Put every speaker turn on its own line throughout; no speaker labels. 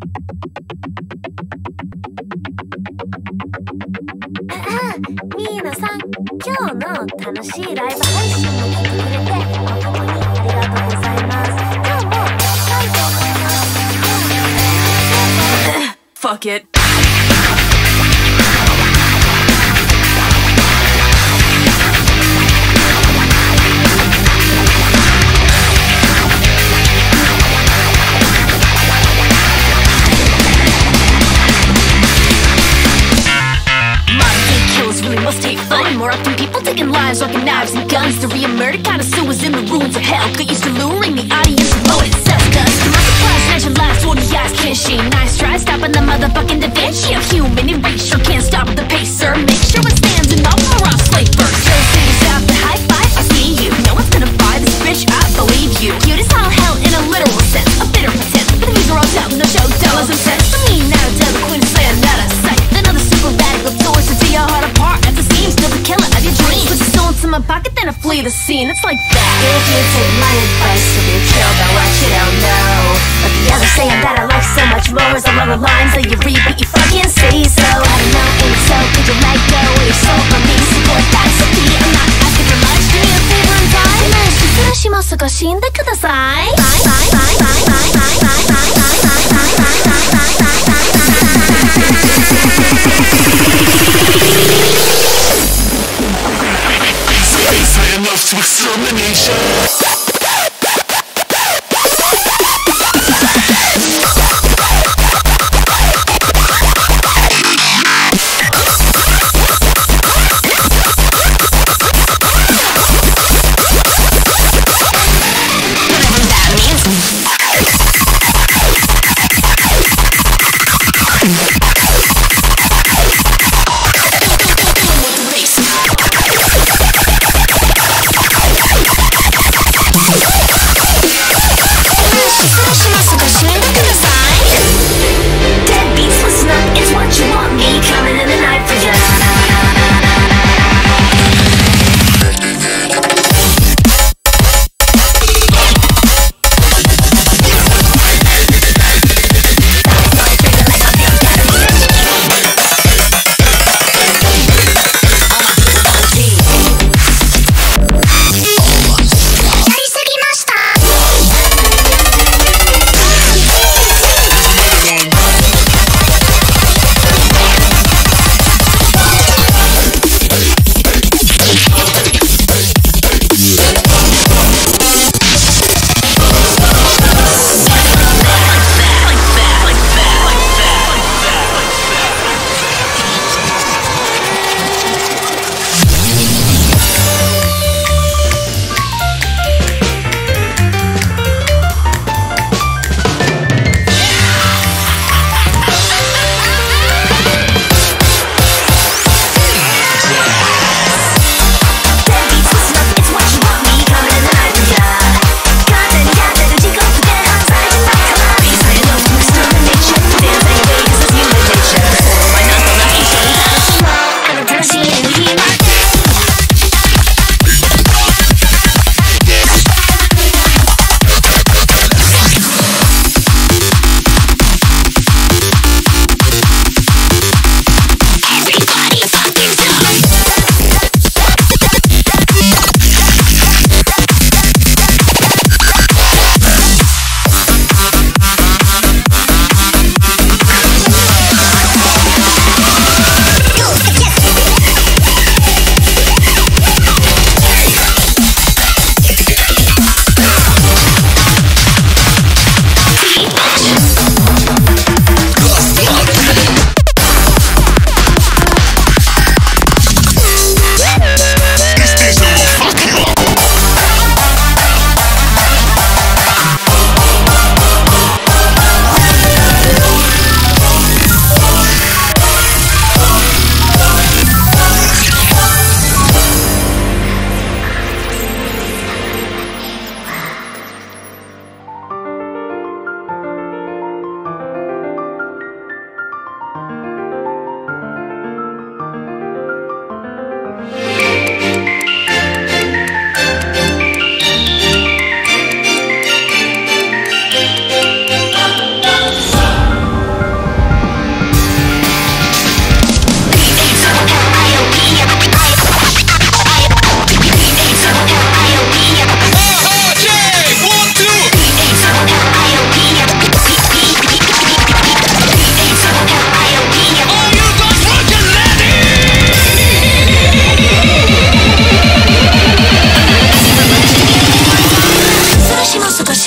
ミーナさん、今日の楽しいライブ配信も聞いてくれて誠にありがとうございます。今日もしたいと思います。
Fuck it.
Must take fun. More often people taking lives, rocking knives and guns. To re-murder connoisseur is in the ruins of hell. Got used to luring the audience with loaded self-guns. To my surprise, snatching lives, holding the eyes, can't she? Nice try, stopping the motherfucking Da Vinci. I'm human and racial, can't stop at the pacer. Make sure it stands and off or I'll slay first. Joe sings out the high five, I see you. No one's gonna buy this bitch, I believe you. Cute as all hell in a literal sense. A bitter pretense, but the views are all down, no show, dollars and cents. For me, now to tell the queen to stand out of sight. Another super radical tourist to tear your heart apart. Still the killer of your dreams. Put your soul into my pocket, then I flee the scene. It's like that.
If you take my advice, you'll be killed by what you don't know. But the others saying that I like so much more is along the lines that you read, but you fucking see. So I don't know if so, could you let go of your soul from me? Support that, so be I'm not asking for much. Do me a favor and die. 暮らしも少しんでください。
Enough to extermination.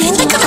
seen the